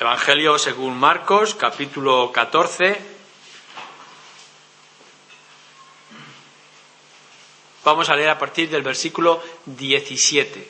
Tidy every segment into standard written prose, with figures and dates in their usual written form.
Evangelio según Marcos, capítulo 14. Vamos a leer a partir del versículo 17.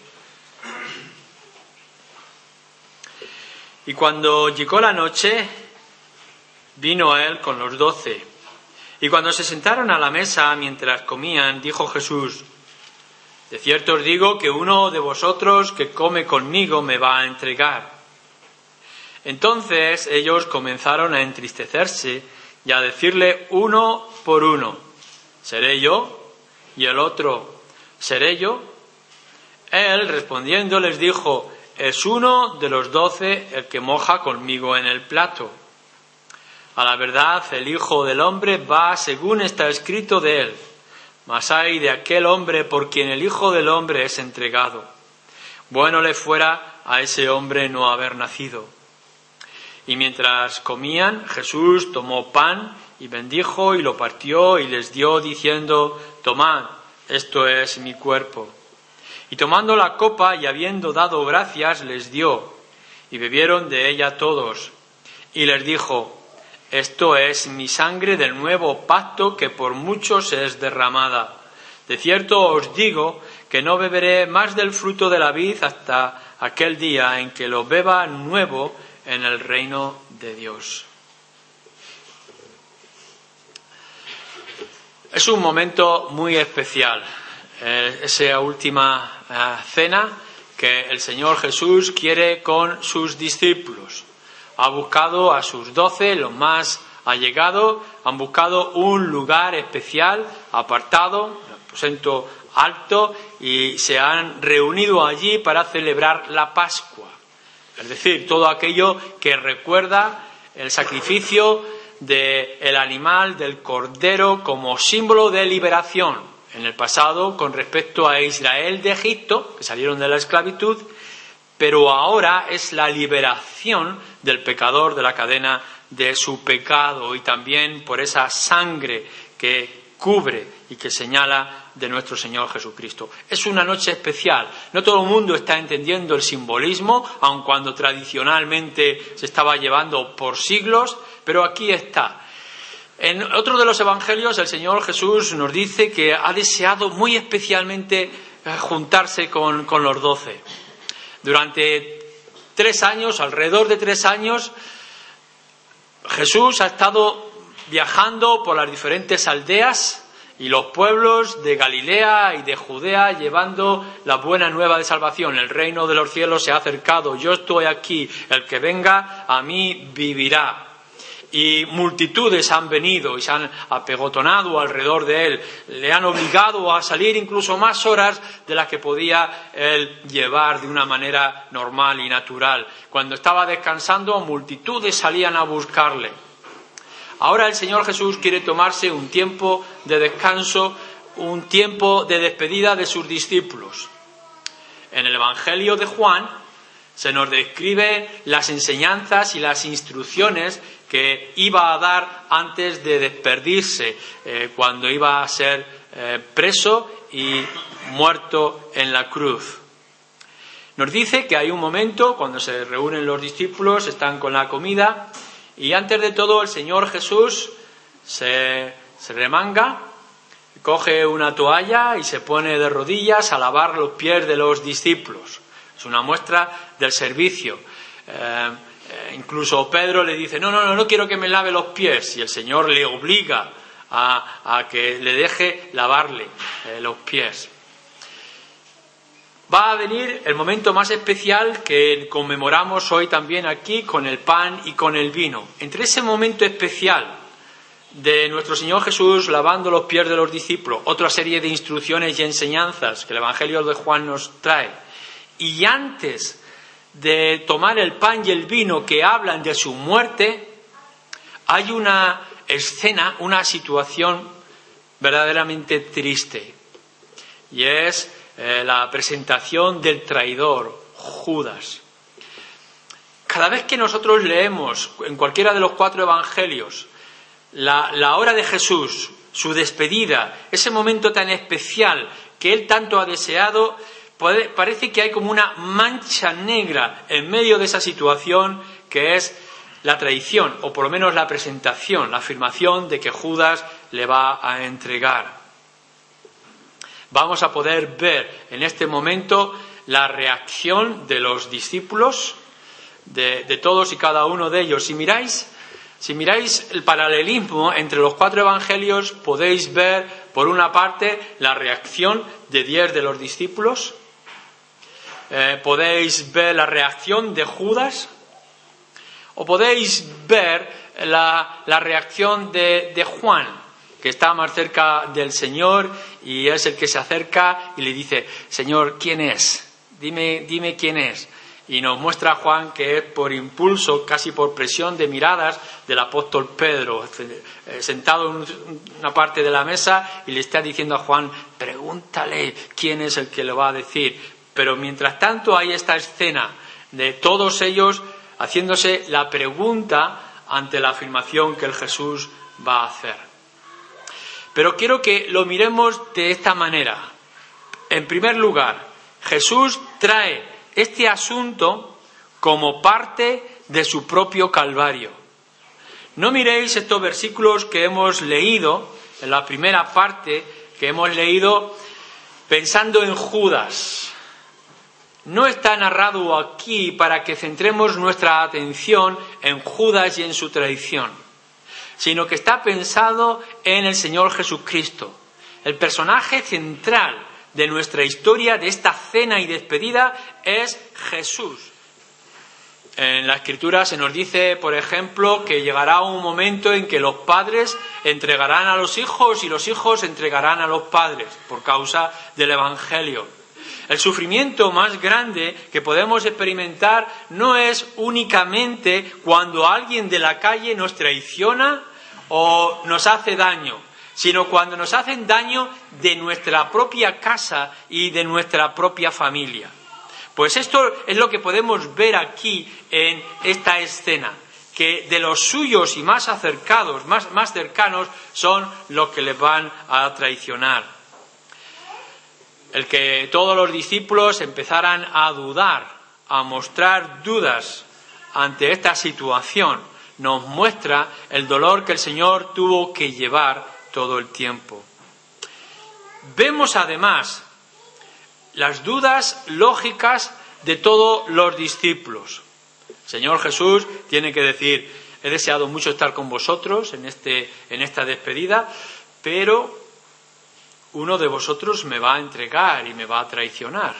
Y cuando llegó la noche, vino a él con los 12. Y cuando se sentaron a la mesa mientras comían, dijo Jesús: de cierto os digo que uno de vosotros que come conmigo me va a entregar. Entonces ellos comenzaron a entristecerse y a decirle uno por uno: ¿seré yo? Y el otro: ¿seré yo? Él respondiendo les dijo: es uno de los 12 el que moja conmigo en el plato. A la verdad, el Hijo del Hombre va según está escrito de él. Mas ay de aquel hombre por quien el Hijo del Hombre es entregado. Bueno le fuera a ese hombre no haber nacido. Y mientras comían, Jesús tomó pan y bendijo y lo partió y les dio, diciendo: tomad, esto es mi cuerpo. Y tomando la copa y habiendo dado gracias, les dio, y bebieron de ella todos. Y les dijo: esto es mi sangre del nuevo pacto que por muchos es derramada. De cierto os digo que no beberé más del fruto de la vid hasta aquel día en que lo beba nuevo en el reino de Dios. Es un momento muy especial, esa última cena que el Señor Jesús quiere con sus discípulos. Ha buscado a sus 12, los más allegados, han buscado un lugar especial, apartado, el aposento alto, y se han reunido allí para celebrar la Pascua. Es decir, todo aquello que recuerda el sacrificio del animal, del cordero, como símbolo de liberación en el pasado con respecto a Israel de Egipto, que salieron de la esclavitud, pero ahora es la liberación del pecador de la cadena de su pecado, y también por esa sangre que cubre y que señala de nuestro Señor Jesucristo. Es una noche especial. No todo el mundo está entendiendo el simbolismo, aun cuando tradicionalmente se estaba llevando por siglos, pero aquí está. En otro de los evangelios, el Señor Jesús nos dice que ha deseado muy especialmente juntarse con los 12. Durante 3 años, alrededor de 3 años, Jesús ha estado viajando por las diferentes aldeas y los pueblos de Galilea y de Judea, llevando la buena nueva de salvación. El reino de los cielos se ha acercado, yo estoy aquí, el que venga a mí vivirá. Y multitudes han venido y se han apegotonado alrededor de él, le han obligado a salir incluso más horas de las que podía él llevar de una manera normal y natural. Cuando estaba descansando, multitudes salían a buscarle. Ahora el Señor Jesús quiere tomarse un tiempo de descanso, un tiempo de despedida de sus discípulos. En el Evangelio de Juan se nos describe las enseñanzas y las instrucciones que iba a dar antes de despedirse, cuando iba a ser preso y muerto en la cruz. Nos dice que hay un momento cuando se reúnen los discípulos, están con la comida, y antes de todo el Señor Jesús se remanga, coge una toalla y se pone de rodillas a lavar los pies de los discípulos. Es una muestra del servicio. Incluso Pedro le dice: no quiero que me lave los pies, y el Señor le obliga a que le deje lavarle los pies. Va a venir el momento más especial que conmemoramos hoy también aquí con el pan y con el vino. Entre ese momento especial de nuestro Señor Jesús lavando los pies de los discípulos, otra serie de instrucciones y enseñanzas que el Evangelio de Juan nos trae, y antes de tomar el pan y el vino que hablan de su muerte, hay una escena, una situación verdaderamente triste, y es la presentación del traidor, Judas. Cada vez que nosotros leemos en cualquiera de los 4 evangelios la hora de Jesús, su despedida, ese momento tan especial que él tanto ha deseado, parece que hay como una mancha negra en medio de esa situación, que es la traición, o por lo menos la presentación, la afirmación de que Judas le va a entregar. Vamos a poder ver en este momento la reacción de los discípulos, de todos y cada uno de ellos. Si miráis el paralelismo entre los 4 evangelios, podéis ver, por una parte, la reacción de 10 de los discípulos, podéis ver la reacción de Judas, o podéis ver la reacción de Juan, que está más cerca del Señor y es el que se acerca y le dice: Señor, ¿quién es? Dime quién es. Y nos muestra Juan que es por impulso, casi por presión de miradas del apóstol Pedro, sentado en una parte de la mesa, y le está diciendo a Juan: pregúntale quién es el que lo va a decir. Pero mientras tanto hay esta escena de todos ellos haciéndose la pregunta ante la afirmación que el Jesús va a hacer. Pero quiero que lo miremos de esta manera. En primer lugar, Jesús trae este asunto como parte de su propio Calvario. No miréis estos versículos que hemos leído, en la primera parte que hemos leído, pensando en Judas. No está narrado aquí para que centremos nuestra atención en Judas y en su traición, sino que está pensado en el Señor Jesucristo, el personaje central de nuestra historia, de esta cena y despedida, es Jesús. En la Escritura se nos dice, por ejemplo, que llegará un momento en que los padres entregarán a los hijos y los hijos entregarán a los padres por causa del Evangelio. El sufrimiento más grande que podemos experimentar no es únicamente cuando alguien de la calle nos traiciona o nos hace daño, sino cuando nos hacen daño de nuestra propia casa y de nuestra propia familia. Pues esto es lo que podemos ver aquí en esta escena, que de los suyos y más acercados, más cercanos, son los que les van a traicionar. El que todos los discípulos empezaran a dudar, a mostrar dudas ante esta situación, nos muestra el dolor que el Señor tuvo que llevar todo el tiempo. Vemos además las dudas lógicas de todos los discípulos. El Señor Jesús tiene que decir: he deseado mucho estar con vosotros en esta despedida, pero uno de vosotros me va a entregar y me va a traicionar.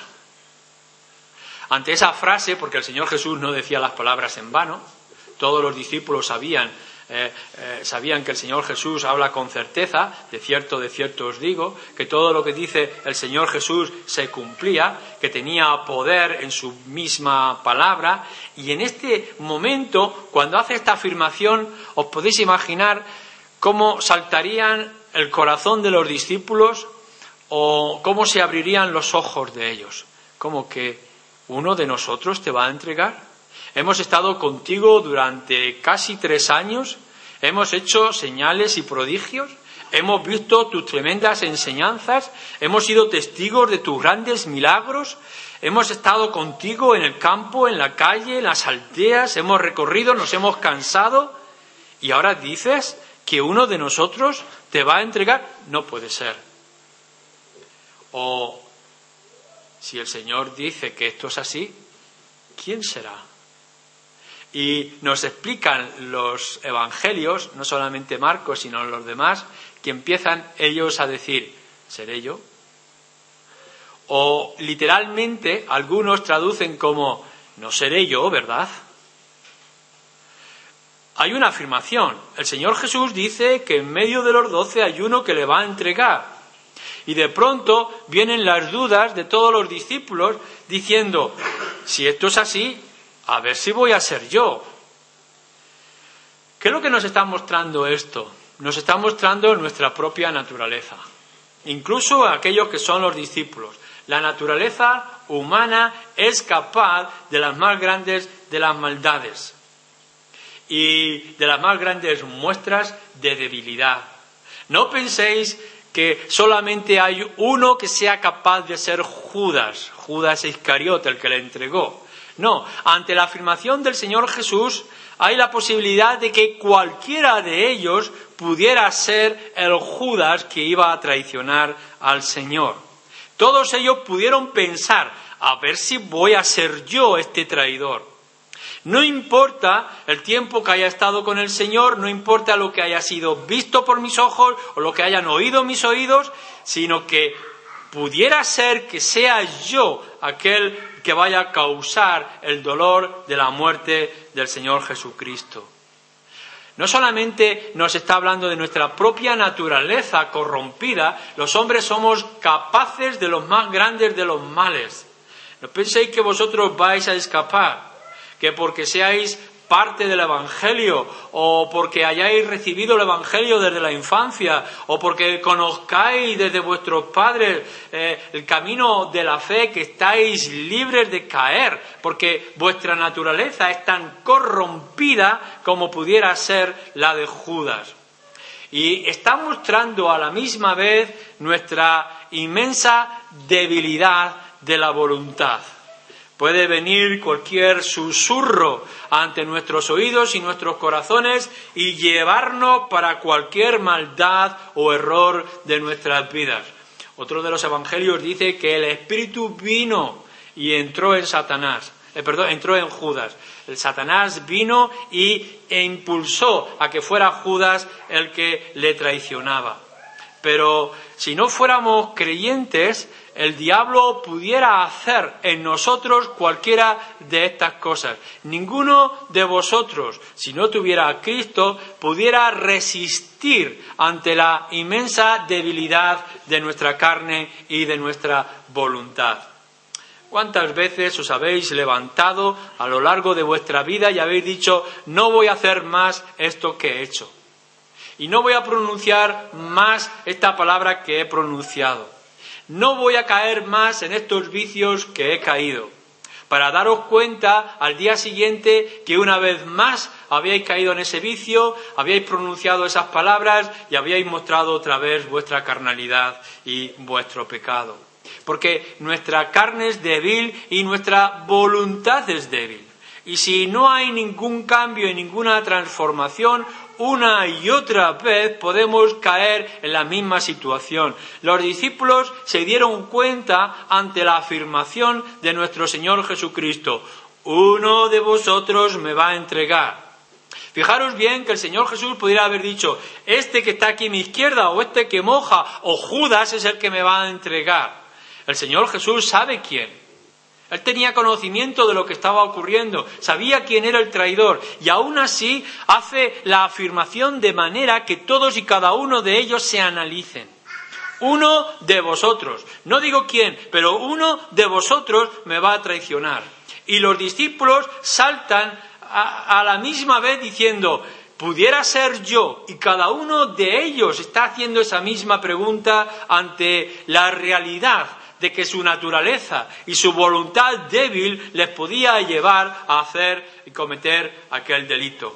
Ante esa frase, porque el Señor Jesús no decía las palabras en vano, todos los discípulos sabían que el Señor Jesús habla con certeza, de cierto os digo, que todo lo que dice el Señor Jesús se cumplía, que tenía poder en su misma palabra. Y en este momento, cuando hace esta afirmación, os podéis imaginar cómo saltarían el corazón de los discípulos o cómo se abrirían los ojos de ellos. Como que uno de nosotros te va a entregar. Hemos estado contigo durante casi 3 años, hemos hecho señales y prodigios, hemos visto tus tremendas enseñanzas, hemos sido testigos de tus grandes milagros, hemos estado contigo en el campo, en la calle, en las aldeas, hemos recorrido, nos hemos cansado, y ahora dices que uno de nosotros te va a entregar. No puede ser. O si el Señor dice que esto es así, ¿quién será? Y nos explican los evangelios, no solamente Marcos, sino los demás, que empiezan ellos a decir: ¿seré yo? O literalmente algunos traducen como: no seré yo, ¿verdad? Hay una afirmación. El Señor Jesús dice que en medio de los 12 hay uno que le va a entregar. Y de pronto vienen las dudas de todos los discípulos diciendo: si esto es así, a ver si voy a ser yo. ¿Qué es lo que nos está mostrando esto? Nos está mostrando nuestra propia naturaleza. Incluso aquellos que son los discípulos. La naturaleza humana es capaz de las más grandes de las maldades y de las más grandes muestras de debilidad. No penséis que solamente hay uno que sea capaz de ser Judas Judas Iscariote, el que le entregó. No, ante la afirmación del Señor Jesús hay la posibilidad de que cualquiera de ellos pudiera ser el Judas que iba a traicionar al Señor. Todos ellos pudieron pensar, a ver si voy a ser yo este traidor. No importa el tiempo que haya estado con el Señor, no importa lo que haya sido visto por mis ojos o lo que hayan oído mis oídos, sino que pudiera ser que sea yo aquel que vaya a causar el dolor de la muerte del Señor Jesucristo. No solamente nos está hablando de nuestra propia naturaleza corrompida, los hombres somos capaces de los más grandes de los males. No penséis que vosotros vais a escapar, que porque seáis parte del Evangelio, o porque hayáis recibido el Evangelio desde la infancia, o porque conozcáis desde vuestros padres el camino de la fe, que estáis libres de caer, porque vuestra naturaleza es tan corrompida como pudiera ser la de Judas. Y está mostrando a la misma vez nuestra inmensa debilidad de la voluntad. Puede venir cualquier susurro ante nuestros oídos y nuestros corazones y llevarnos para cualquier maldad o error de nuestras vidas. Otro de los evangelios dice que el Espíritu vino y entró en entró en Judas. El Satanás vino e impulsó a que fuera Judas el que le traicionaba. Pero si no fuéramos creyentes, el diablo pudiera hacer en nosotros cualquiera de estas cosas. Ninguno de vosotros, si no tuviera a Cristo, pudiera resistir ante la inmensa debilidad de nuestra carne y de nuestra voluntad. ¿Cuántas veces os habéis levantado a lo largo de vuestra vida y habéis dicho, no voy a hacer más esto que he hecho? Y no voy a pronunciar más esta palabra que he pronunciado. No voy a caer más en estos vicios que he caído. Para daros cuenta al día siguiente que una vez más habíais caído en ese vicio, habíais pronunciado esas palabras y habíais mostrado otra vez vuestra carnalidad y vuestro pecado. Porque nuestra carne es débil y nuestra voluntad es débil. Y si no hay ningún cambio y ninguna transformación, una y otra vez podemos caer en la misma situación. Los discípulos se dieron cuenta ante la afirmación de nuestro Señor Jesucristo: uno de vosotros me va a entregar. Fijaros bien que el Señor Jesús pudiera haber dicho: este que está aquí a mi izquierda, o este que moja, o Judas es el que me va a entregar. El Señor Jesús sabe quién. Él tenía conocimiento de lo que estaba ocurriendo, sabía quién era el traidor, y aún así hace la afirmación de manera que todos y cada uno de ellos se analicen. Uno de vosotros, no digo quién, pero uno de vosotros me va a traicionar. Y los discípulos saltan a la misma vez diciendo: pudiera ser yo, y cada uno de ellos está haciendo esa misma pregunta ante la realidad de que su naturaleza y su voluntad débil les podía llevar a hacer y cometer aquel delito.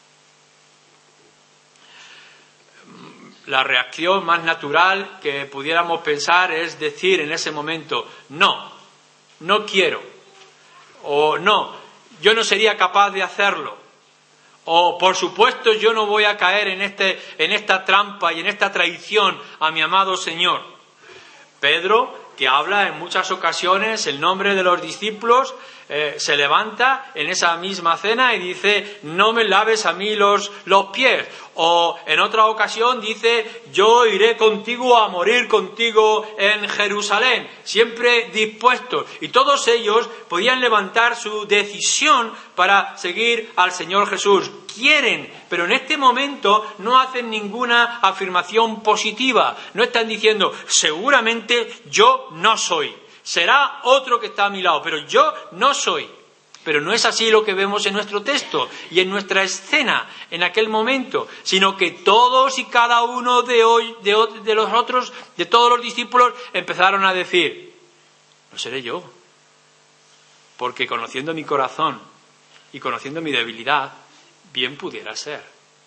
La reacción más natural que pudiéramos pensar es decir en ese momento: no, no quiero, o no, yo no sería capaz de hacerlo, o por supuesto yo no voy a caer en esta trampa y en esta traición a mi amado Señor. Pedro, que habla en muchas ocasiones el nombre de los discípulos, se levanta en esa misma cena y dice: no me laves a mí los pies. O en otra ocasión dice: yo iré contigo a morir contigo en Jerusalén, siempre dispuestos. Y todos ellos podían levantar su decisión para seguir al Señor Jesús. Quieren, pero en este momento no hacen ninguna afirmación positiva. No están diciendo: seguramente yo no soy. Será otro que está a mi lado, pero yo no soy. Pero no es así lo que vemos en nuestro texto y en nuestra escena en aquel momento, sino que todos y cada uno de todos los discípulos empezaron a decir: no seré yo, porque conociendo mi corazón y conociendo mi debilidad, bien pudiera ser.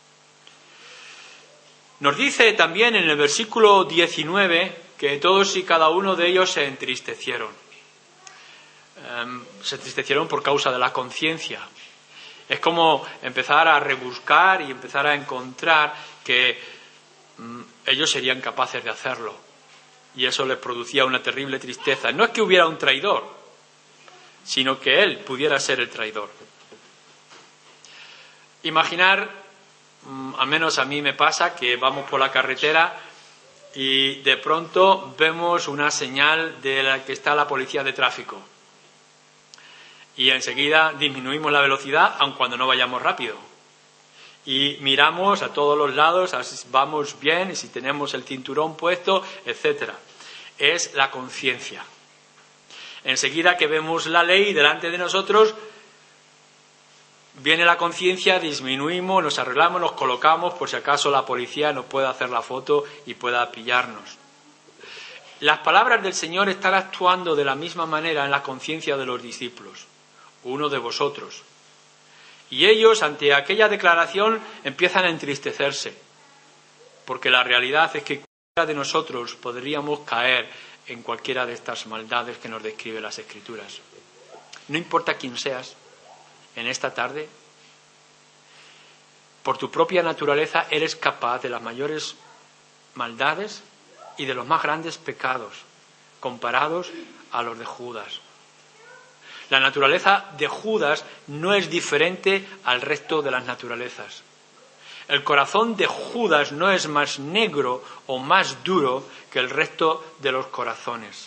Nos dice también en el versículo 19 que todos y cada uno de ellos se entristecieron. se entristecieron por causa de la conciencia. Es como empezar a rebuscar y empezar a encontrar que ellos serían capaces de hacerlo. Y eso les producía una terrible tristeza. No es que hubiera un traidor, sino que él pudiera ser el traidor. Imaginar, al menos a mí me pasa, que vamos por la carretera y de pronto vemos una señal de la que está la policía de tráfico. Y enseguida disminuimos la velocidad, aun cuando no vayamos rápido. Y miramos a todos los lados, a si vamos bien y si tenemos el cinturón puesto, etcétera. Es la conciencia. Enseguida que vemos la ley delante de nosotros, viene la conciencia, disminuimos, nos arreglamos, nos colocamos por si acaso la policía nos pueda hacer la foto y pueda pillarnos. Las palabras del Señor están actuando de la misma manera en la conciencia de los discípulos. Uno de vosotros. Y ellos, ante aquella declaración, empiezan a entristecerse, porque la realidad es que cualquiera de nosotros podríamos caer en cualquiera de estas maldades que nos describen las Escrituras. No importa quién seas, en esta tarde, por tu propia naturaleza eres capaz de las mayores maldades y de los más grandes pecados, comparados a los de Judas. La naturaleza de Judas no es diferente al resto de las naturalezas. El corazón de Judas no es más negro o más duro que el resto de los corazones.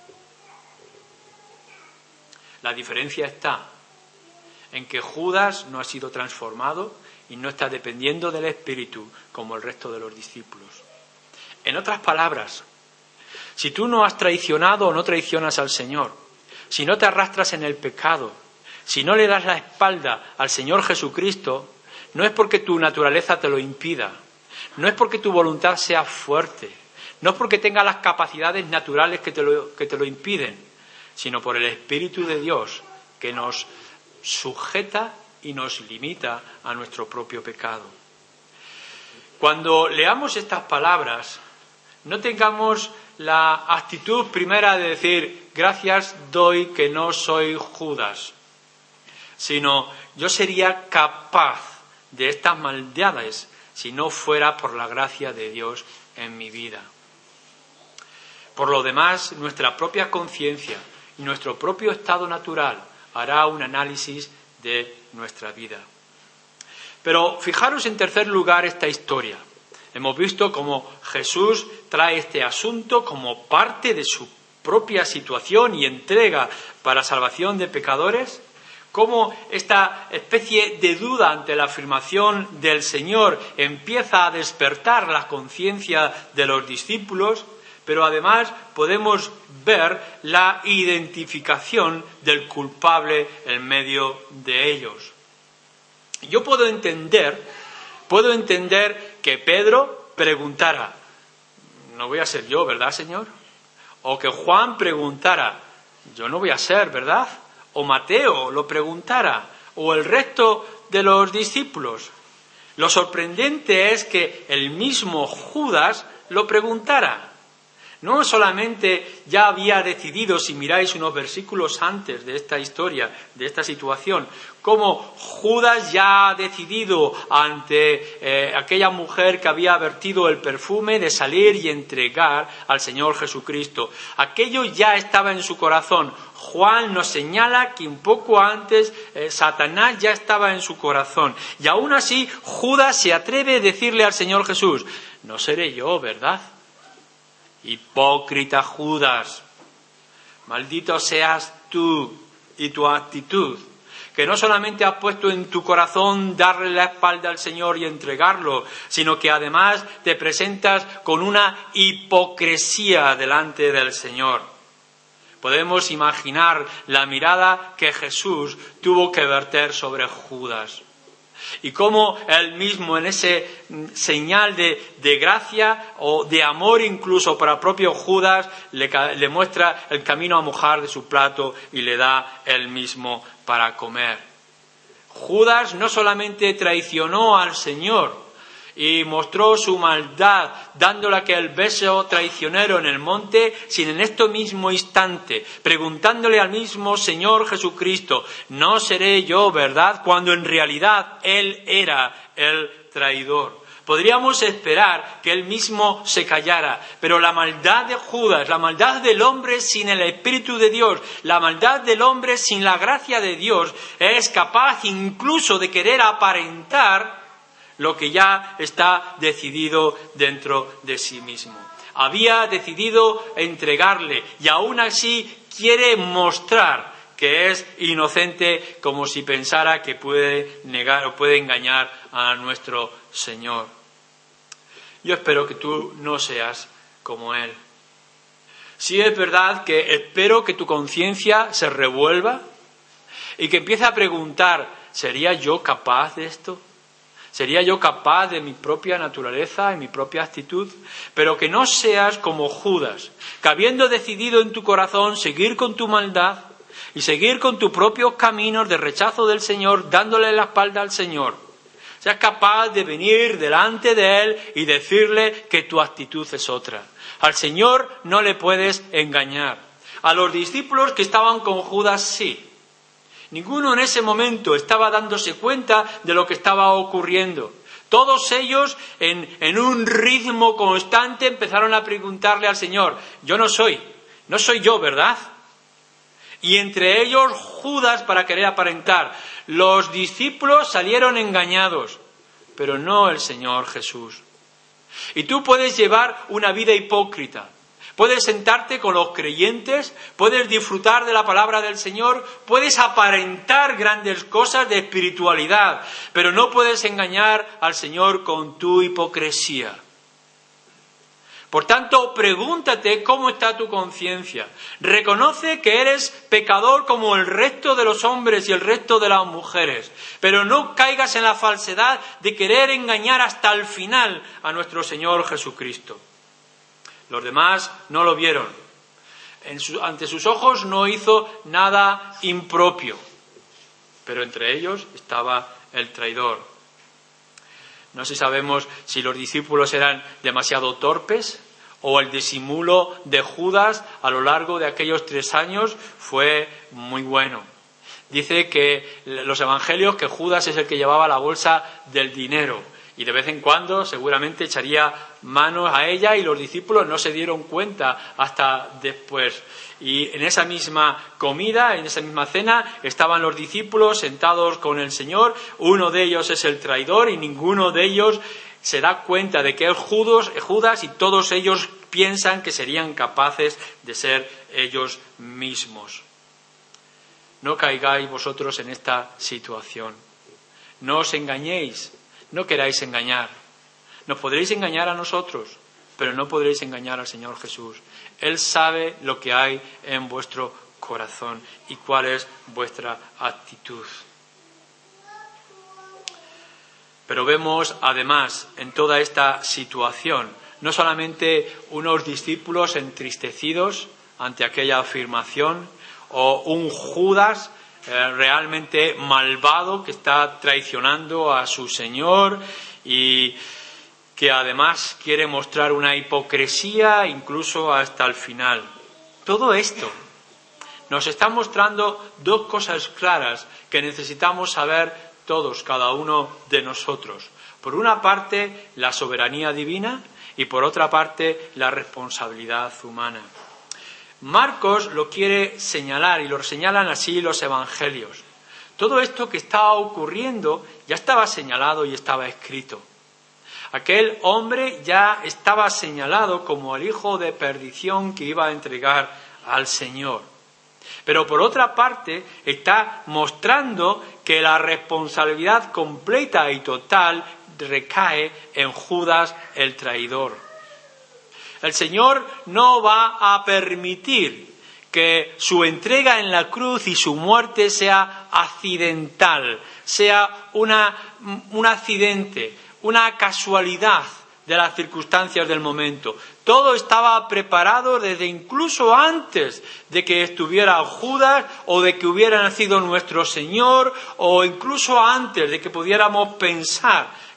La diferencia está en que Judas no ha sido transformado y no está dependiendo del Espíritu como el resto de los discípulos. En otras palabras, si tú no has traicionado o no traicionas al Señor, si no te arrastras en el pecado, si no le das la espalda al Señor Jesucristo, no es porque tu naturaleza te lo impida, no es porque tu voluntad sea fuerte, no es porque tenga las capacidades naturales que te lo impiden, sino por el Espíritu de Dios que nos sujeta y nos limita a nuestro propio pecado. Cuando leamos estas palabras, no tengamos la actitud primera de decir, gracias doy que no soy Judas, sino yo sería capaz de estas maldades si no fuera por la gracia de Dios en mi vida. Por lo demás, nuestra propia conciencia y nuestro propio estado natural hará un análisis de nuestra vida. Pero fijaros en tercer lugar esta historia. Hemos visto cómo Jesús trae este asunto como parte de su propia situación y entrega para salvación de pecadores, cómo esta especie de duda ante la afirmación del Señor empieza a despertar la conciencia de los discípulos, pero además podemos ver la identificación del culpable en medio de ellos. Yo puedo entender que Pedro preguntara, no voy a ser yo, ¿verdad, Señor? O que Juan preguntara, yo no voy a ser, ¿verdad? O Mateo lo preguntara, o el resto de los discípulos. Lo sorprendente es que el mismo Judas lo preguntara. No solamente ya había decidido, si miráis unos versículos antes de esta historia, de esta situación, cómo Judas ya ha decidido ante aquella mujer que había vertido el perfume de salir y entregar al Señor Jesucristo. Aquello ya estaba en su corazón. Juan nos señala que un poco antes Satanás ya estaba en su corazón. Y aún así Judas se atreve a decirle al Señor Jesús, no seré yo, ¿verdad? Hipócrita Judas, maldito seas tú y tu actitud, que no solamente has puesto en tu corazón darle la espalda al Señor y entregarlo, sino que además te presentas con una hipocresía delante del Señor. Podemos imaginar la mirada que Jesús tuvo que verter sobre Judas. Y cómo él mismo en ese señal de gracia o de amor incluso para el propio Judas le muestra el camino a mojar de su plato y le da él mismo para comer. Judas no solamente traicionó al Señor y mostró su maldad, dándole aquel beso traicionero en el monte, sino en este mismo instante, preguntándole al mismo Señor Jesucristo, ¿no seré yo, verdad?, cuando en realidad Él era el traidor. Podríamos esperar que él mismo se callara, pero la maldad de Judas, la maldad del hombre sin el Espíritu de Dios, la maldad del hombre sin la gracia de Dios, es capaz incluso de querer aparentar lo que ya está decidido dentro de sí mismo. Había decidido entregarle y aún así quiere mostrar que es inocente, como si pensara que puede negar o puede engañar a nuestro Señor. Yo espero que tú no seas como él. Sí es verdad que espero que tu conciencia se revuelva y que empiece a preguntar, ¿sería yo capaz de esto? ¿Sería yo capaz de mi propia naturaleza y mi propia actitud? Pero que no seas como Judas, que habiendo decidido en tu corazón seguir con tu maldad y seguir con tus propios caminos de rechazo del Señor, dándole la espalda al Señor, seas capaz de venir delante de Él y decirle que tu actitud es otra. Al Señor no le puedes engañar. A los discípulos que estaban con Judas, sí. Ninguno en ese momento estaba dándose cuenta de lo que estaba ocurriendo. Todos ellos, en un ritmo constante, empezaron a preguntarle al Señor, no soy yo, ¿verdad? Y entre ellos Judas para querer aparentar. Los discípulos salieron engañados, pero no el Señor Jesús. Y tú puedes llevar una vida hipócrita. Puedes sentarte con los creyentes, puedes disfrutar de la palabra del Señor, puedes aparentar grandes cosas de espiritualidad, pero no puedes engañar al Señor con tu hipocresía. Por tanto, pregúntate cómo está tu conciencia. Reconoce que eres pecador como el resto de los hombres y el resto de las mujeres, pero no caigas en la falsedad de querer engañar hasta el final a nuestro Señor Jesucristo. Los demás no lo vieron. Ante sus ojos no hizo nada impropio, pero entre ellos estaba el traidor. No sé si sabemos si los discípulos eran demasiado torpes o el disimulo de Judas a lo largo de aquellos 3 años fue muy bueno. Dice que los evangelios que Judas es el que llevaba la bolsa del dinero y de vez en cuando seguramente echaría manos a ella y los discípulos no se dieron cuenta hasta después. Y en esa misma comida, en esa misma cena, estaban los discípulos sentados con el Señor. Uno de ellos es el traidor y ninguno de ellos se da cuenta de que es Judas y todos ellos piensan que serían capaces de ser ellos mismos. No caigáis vosotros en esta situación. No os engañéis, no queráis engañar. Nos podréis engañar a nosotros, pero no podréis engañar al Señor Jesús. Él sabe lo que hay en vuestro corazón y cuál es vuestra actitud. Pero vemos además en toda esta situación no solamente unos discípulos entristecidos ante aquella afirmación o un Judas realmente malvado que está traicionando a su Señor y que además quiere mostrar una hipocresía incluso hasta el final. Todo esto nos está mostrando 2 cosas claras que necesitamos saber todos, cada uno de nosotros. Por una parte, la soberanía divina y por otra parte, la responsabilidad humana. Marcos lo quiere señalar y lo señalan así los evangelios. Todo esto que estaba ocurriendo ya estaba señalado y estaba escrito. Aquel hombre ya estaba señalado como el hijo de perdición que iba a entregar al Señor. Pero por otra parte está mostrando que la responsabilidad completa y total recae en Judas el traidor. El Señor no va a permitir que su entrega en la cruz y su muerte sea accidental, sea un accidente, una casualidad de las circunstancias del momento. Todo estaba preparado desde incluso antes de que estuviera Judas o de que hubiera nacido nuestro Señor o incluso antes de que pudiéramos pensar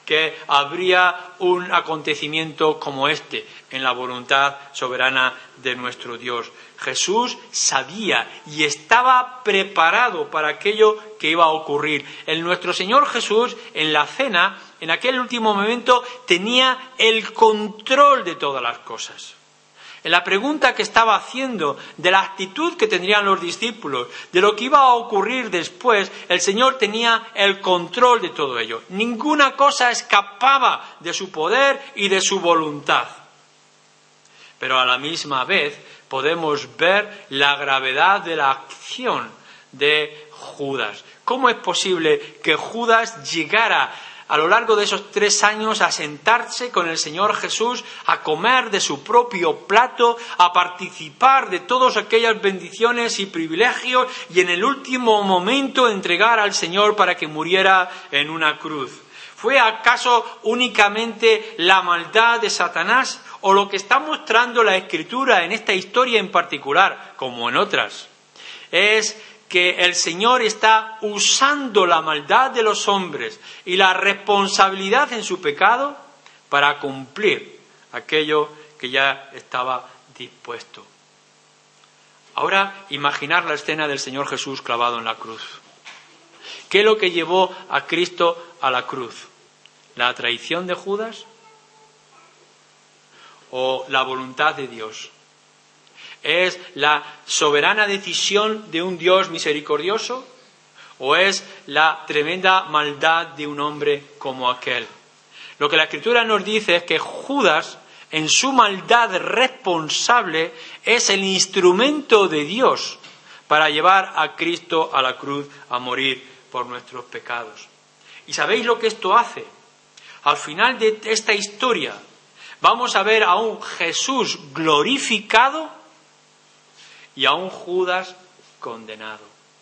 que habría un acontecimiento como este en la voluntad soberana de nuestro Dios. Jesús sabía y estaba preparado para aquello que iba a ocurrir. Nuestro Señor Jesús, en la cena, en aquel último momento, tenía el control de todas las cosas. En la pregunta que estaba haciendo, de la actitud que tendrían los discípulos, de lo que iba a ocurrir después, el Señor tenía el control de todo ello. Ninguna cosa escapaba de su poder y de su voluntad. Pero a la misma vez podemos ver la gravedad de la acción de Judas. ¿Cómo es posible que Judas llegara a lo largo de esos 3 años a sentarse con el Señor Jesús, a comer de su propio plato, a participar de todas aquellas bendiciones y privilegios y en el último momento entregar al Señor para que muriera en una cruz? ¿Fue acaso únicamente la maldad de Satanás o lo que está mostrando la Escritura en esta historia en particular, como en otras, es que el Señor está usando la maldad de los hombres y la responsabilidad en su pecado para cumplir aquello que ya estaba dispuesto? Ahora, imaginar la escena del Señor Jesús clavado en la cruz. ¿Qué es lo que llevó a Cristo a la cruz? ¿La traición de Judas? ¿O la voluntad de Dios? ¿Es la soberana decisión de un Dios misericordioso? ¿O es la tremenda maldad de un hombre como aquel? Lo que la Escritura nos dice es que Judas, en su maldad responsable, es el instrumento de Dios para llevar a Cristo a la cruz a morir por nuestros pecados. ¿Y sabéis lo que esto hace? Al final de esta historia vamos a ver a un Jesús glorificado y a un Judas condenado.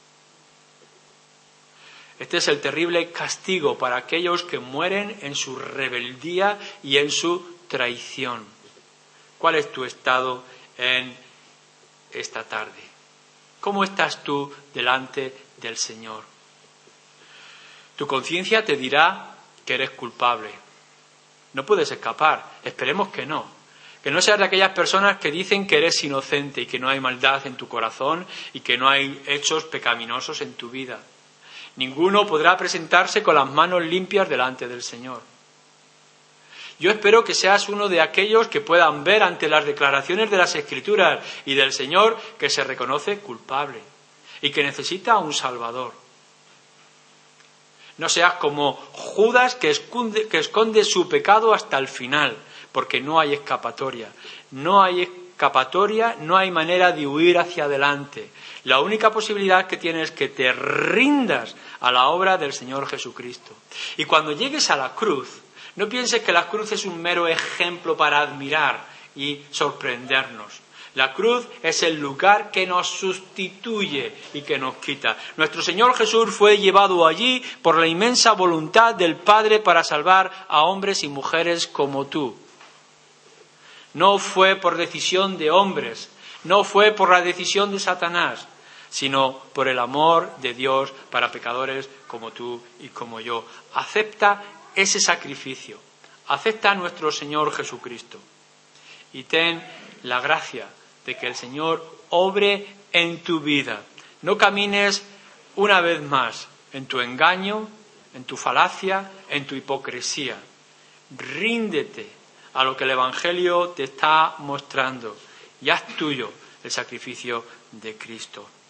Este es el terrible castigo para aquellos que mueren en su rebeldía y en su traición. ¿Cuál es tu estado en esta tarde? ¿Cómo estás tú delante del Señor? Tu conciencia te dirá que eres culpable. No puedes escapar. Esperemos que no. Que no seas de aquellas personas que dicen que eres inocente y que no hay maldad en tu corazón y que no hay hechos pecaminosos en tu vida. Ninguno podrá presentarse con las manos limpias delante del Señor. Yo espero que seas uno de aquellos que puedan ver ante las declaraciones de las Escrituras y del Señor que se reconoce culpable y que necesita un Salvador. No seas como Judas que esconde su pecado hasta el final, porque no hay escapatoria. No hay escapatoria, no hay manera de huir hacia adelante. La única posibilidad que tienes es que te rindas a la obra del Señor Jesucristo. Y cuando llegues a la cruz, no pienses que la cruz es un mero ejemplo para admirar y sorprendernos. La cruz es el lugar que nos sustituye y que nos quita. Nuestro Señor Jesús fue llevado allí por la inmensa voluntad del Padre para salvar a hombres y mujeres como tú. No fue por decisión de hombres, no fue por la decisión de Satanás, sino por el amor de Dios para pecadores como tú y como yo. Acepta ese sacrificio, acepta a nuestro Señor Jesucristo y ten la gracia de que el Señor obre en tu vida. No camines una vez más en tu engaño, en tu falacia, en tu hipocresía. Ríndete a lo que el Evangelio te está mostrando y haz tuyo el sacrificio de Cristo.